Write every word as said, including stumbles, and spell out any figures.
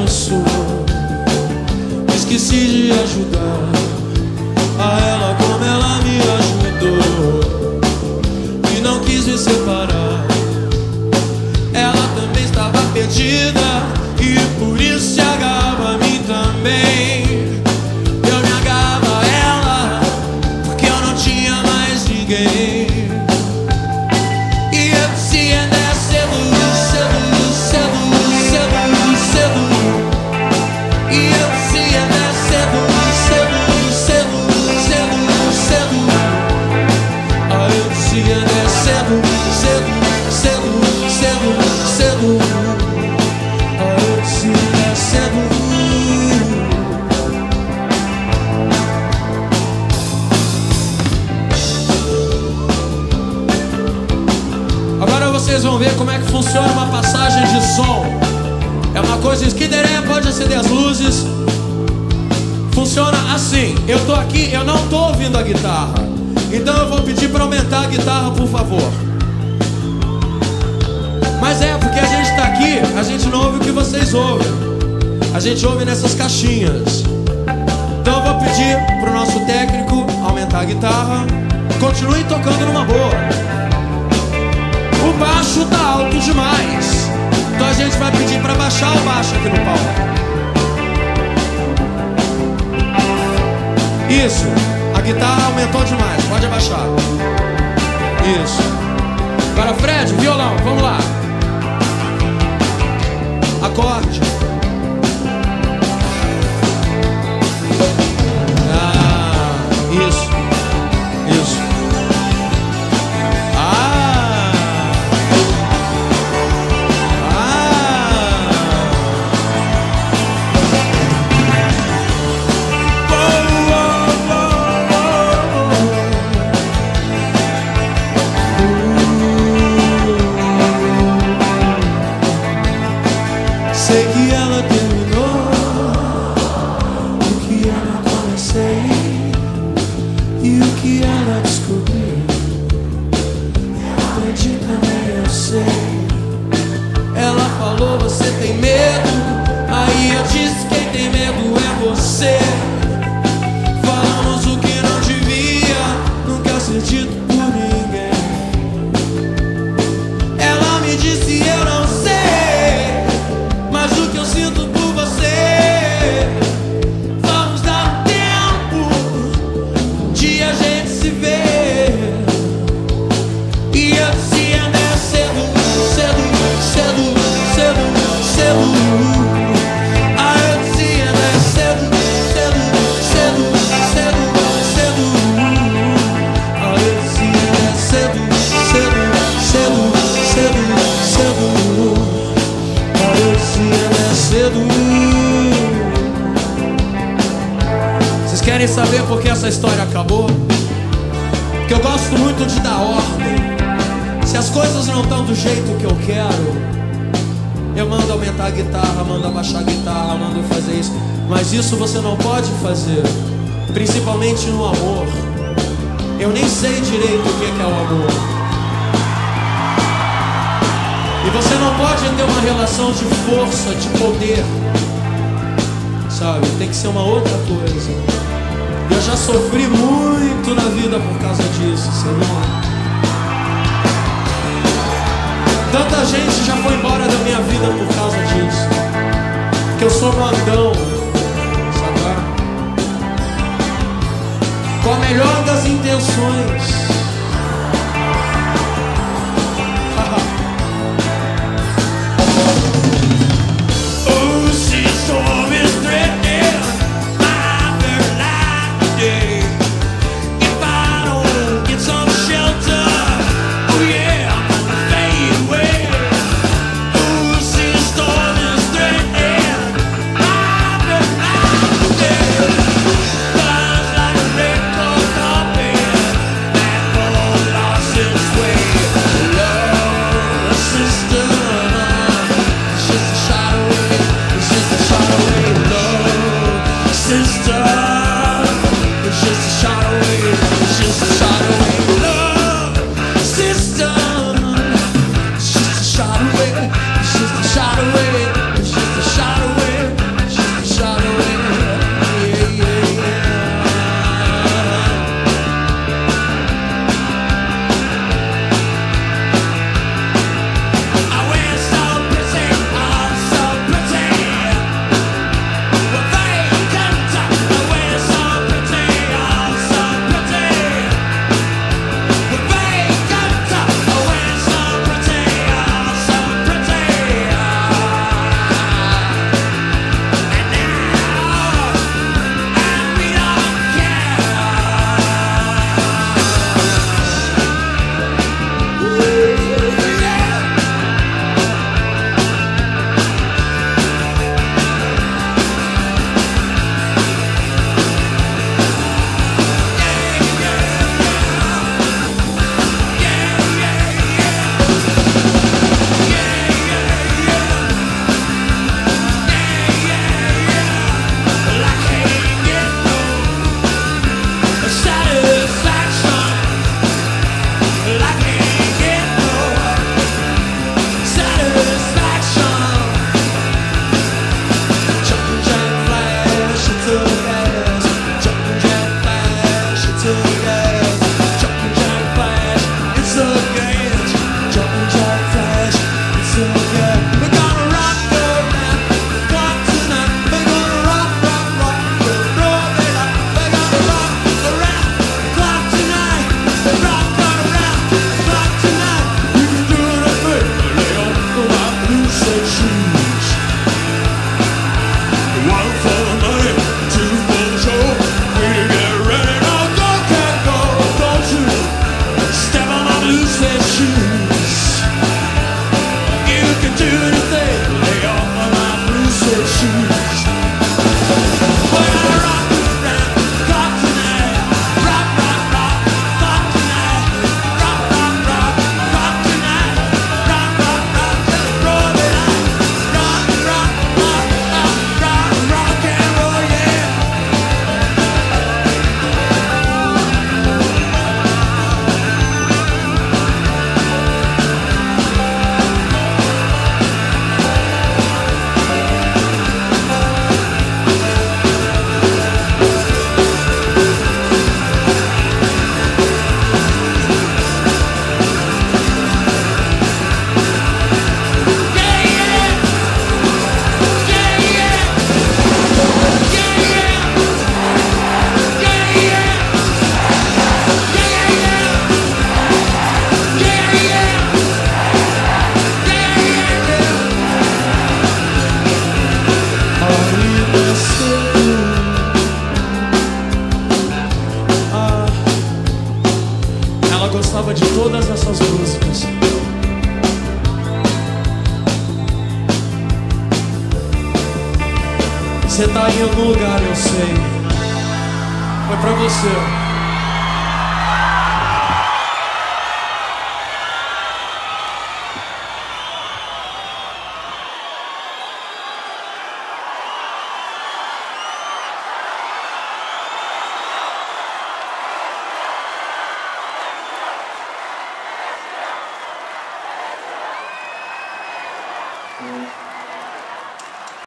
pessoa. Esqueci de ajudar a ela como ela me ajudou, e não quis me separar. Ela também estava perdida e por isso se agarrava a mim também. Eu me agarrava a ela porque eu não tinha mais ninguém. E eu se andar cedo, cedo, cedo, cedo, cedo. E eu se andar cedo, cedo, cedo, cedo, cedo. Ah, eu se andar cedo, cedo, cedo, cedo, cedo. Ah, eu se andar cedo. Agora vocês vão ver como é que funciona uma passagem de som. É uma coisa esquideré, pode acender as luzes. Funciona assim. Eu tô aqui, eu não tô ouvindo a guitarra, então eu vou pedir para aumentar a guitarra, por favor. Mas é porque a gente tá aqui, a gente não ouve o que vocês ouvem. A gente ouve nessas caixinhas. Então eu vou pedir pro nosso técnico aumentar a guitarra. Continue tocando numa boa. O baixo tá alto demais, então a gente vai pedir pra baixar o baixo aqui no palco. Isso, a guitarra aumentou demais, pode abaixar. Isso. Agora Fred, violão, vamos lá. Acorde. Ah, isso. Isso. Sei que ela terminou o que eu comecei, e o que ela descobriu eu aprendi também, eu sei. Ela falou, você tem medo, aí eu disse, quem tem medo é você. Falamos o que não devia nunca ser dito por ninguém. Ela me disse, eu não sei, mas o que eu sinto por você. Vamos dar um tempo, um dia a gente se vê. E eu se andar cedo, cedo, cedo, cedo, cedo. Ah, eu se andar cedo, cedo, cedo, cedo, cedo. Ah, eu se andar cedo, cedo, cedo, cedo, cedo. Cedo. Vocês querem saber por que essa história acabou? Porque eu gosto muito de dar ordem. Se as coisas não estão do jeito que eu quero, eu mando aumentar a guitarra, mando abaixar a guitarra, mando fazer isso. Mas isso você não pode fazer, principalmente no amor. Eu nem sei direito o que é o amor. E você não pode ter uma relação de força, de poder, sabe? Tem que ser uma outra coisa. Eu já sofri muito na vida por causa disso, sabe? Tanta gente já foi embora da minha vida por causa disso, porque eu sou mandão, sabe? Com a melhor das intenções. essas músicas. Você tá em algum lugar, eu sei. Foi pra você.